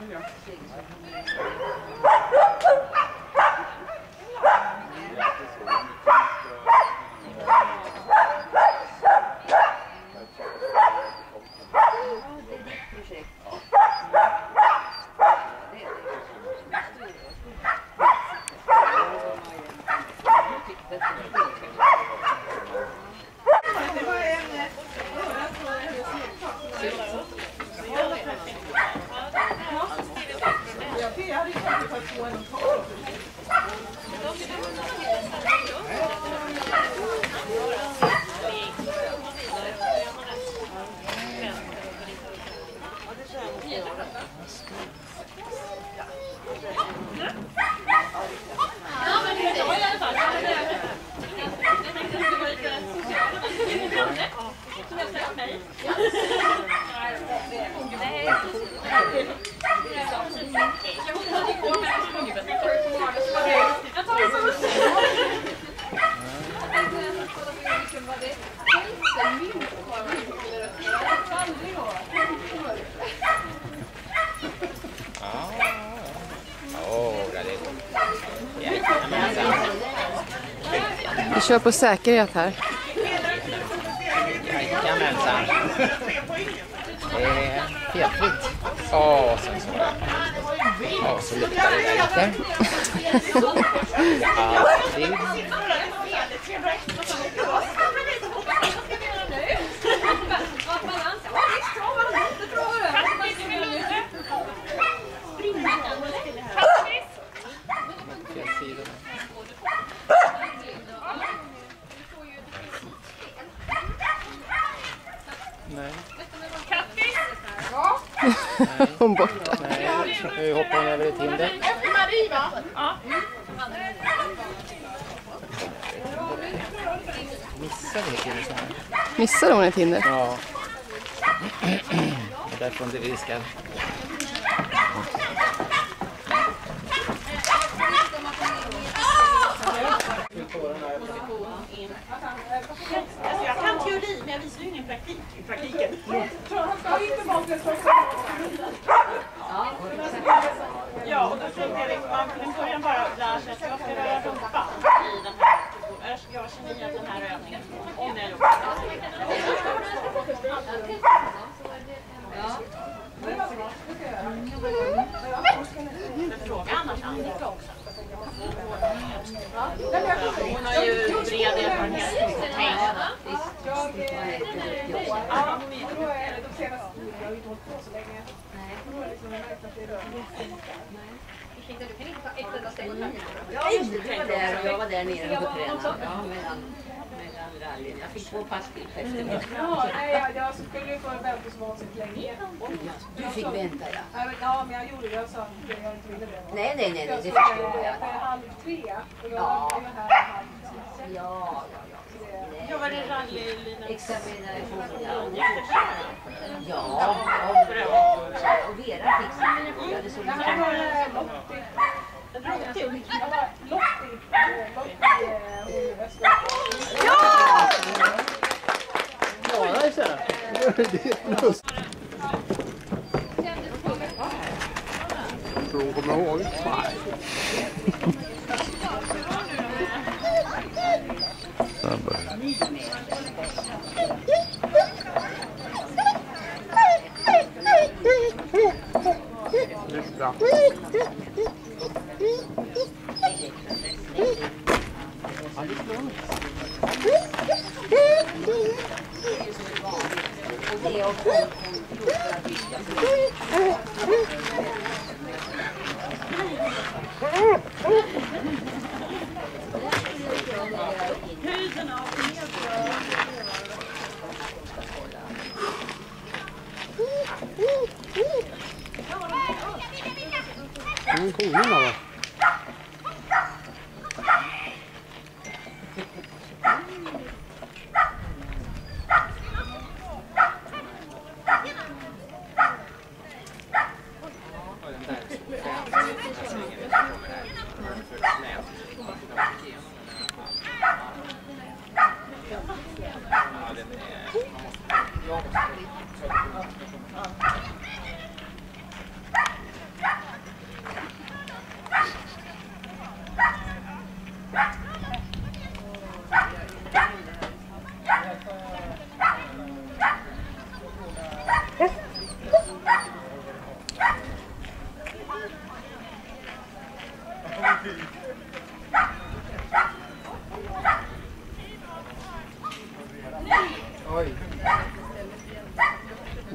Vi kör på säkerhet här. Jajamensan. Det är felfritt. Åh, sen så det. Ja, så luktar det där lite. Alltid. Nej. Hon borta. Nej, nu hoppar hon över ett hinder. Missade ett hinder så här. Missade hon ett hinder? Ja. Det är därför hon inte riskar. Jag kan teori, men jag visar ju ingen praktik i praktiken. Ja, och då tänkte jag liksom, man kan börja bara lära sig att jag ska röra rumpan i den här. Jag känner igen den här övningen. Om jag jobbar. Men fråga annars Annika också. Hon har ju bred erfarenhet av pengarna. Ja, jag var där nere och tränade. Ja, mellan rallyn. Jag fick 2 pass till på eftermiddagen. Ja, nej, jag skulle få vänta så vansinnigt länge. Du fick vänta, ja. Ja, men jag gjorde det. Jag sa att jag inte ville det. Nej, det förstår jag. Det är 2:30 och då var jag här 2:30. Ja. jag var det rallylinan. Examination. Ja, och Vera fick sig. Jag hade så mycket. Jag var Lottie. Ja! Ja, det är så. Det är plus. Så hon kommer ihåg? Nej. Lyssna. Konen då?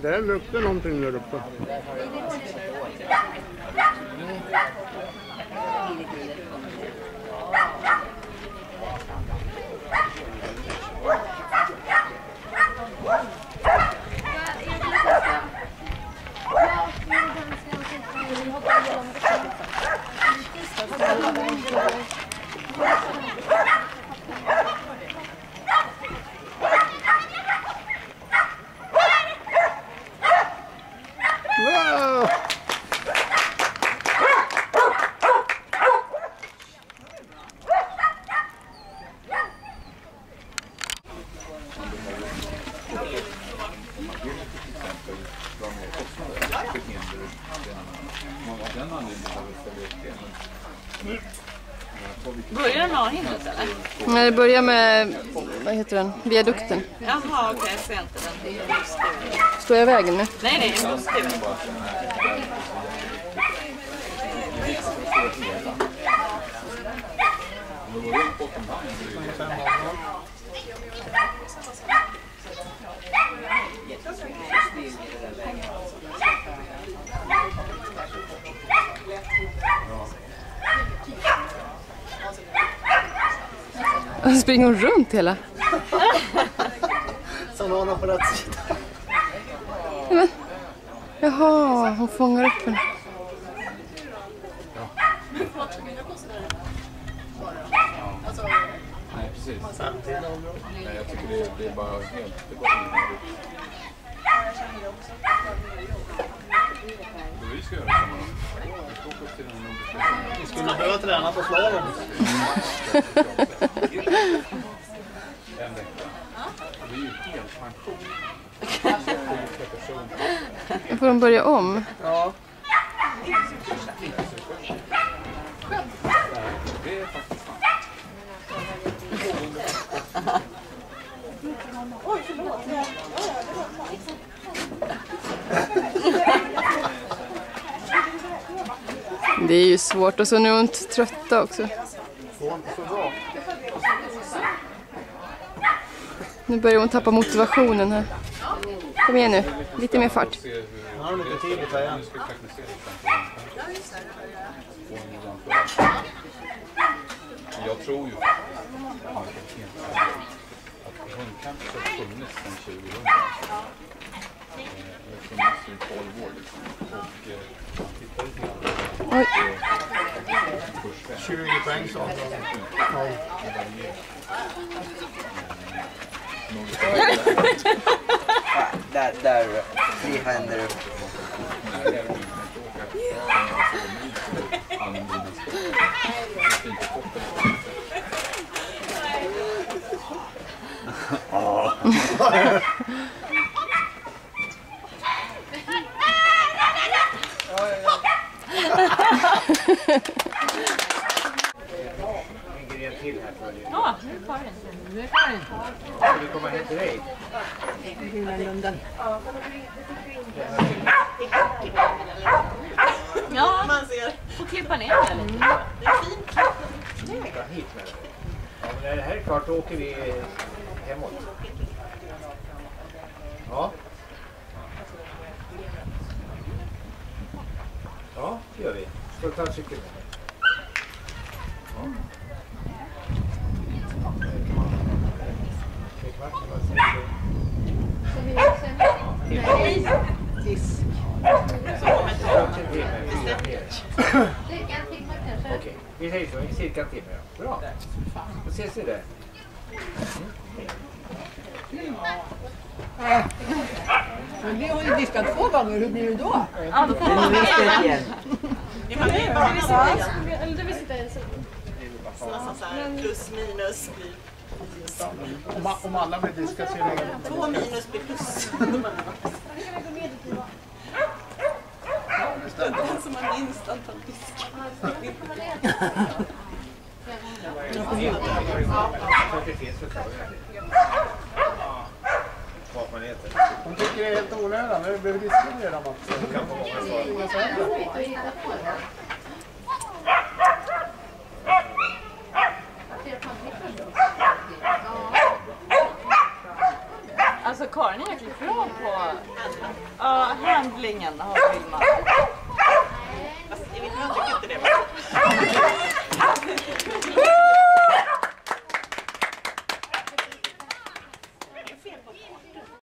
Det luktar någonting där uppe. Börjar den A-hindret eller? Nej, det börjar med, vad heter den? Viadukten. Jaha, okej, jag ser inte den. Det är just det. Står jag i vägen nu? Nej, jag måste ju. Och så springer hon runt hela. Som någon har på rätt sida. Men, jaha, hon fångar upp henne. Nej, precis. Nej, jag tycker det är bara helt... Det går vi ska göra samma. Vi skulle behöva träna på slalom. En vecka. Det är ju helt pension. Då får de börja om. Ja. Det är faktiskt sant. Det är ju svårt och så nu är hon trötta också. Nu börjar hon tappa motivationen här. Kom igen nu, lite mer fart. Han har lite tid i färjan. Jag tror ju faktiskt att hundkamp har funnits sedan 2000. Det har funnits i 12 år liksom. Och man tittar lite grann. Oj. 20 poäng sa han. Där frihänder. Ja, nu är Karin. Nu är Karin. Ska vi komma hem till dig? Ja, man ser. Får klippa ner den lite. Det är fint. Hit med det. Ja, men när det här är klart då åker vi hemåt. Ja. Ja, det gör vi. Ska vi ta en cykel med dig? Ja. Disk. Okej, vi säger så. Cirka en timme. Bra. Då ses vi där. Men vi har ju diskat 2 gånger, hur blir det då? Ja, då får man visste igen. Det var det bara Eller det visste inte ens. nästan så här plus minus blir Om alla blir diskade så är det 2 minus blir plus. Den som har minst antal diskar. Hon tycker det är helt onödigt. Vi behöver diskutera Mats. Alltså Karin är jäkligt bra på handlingen, har Vilma.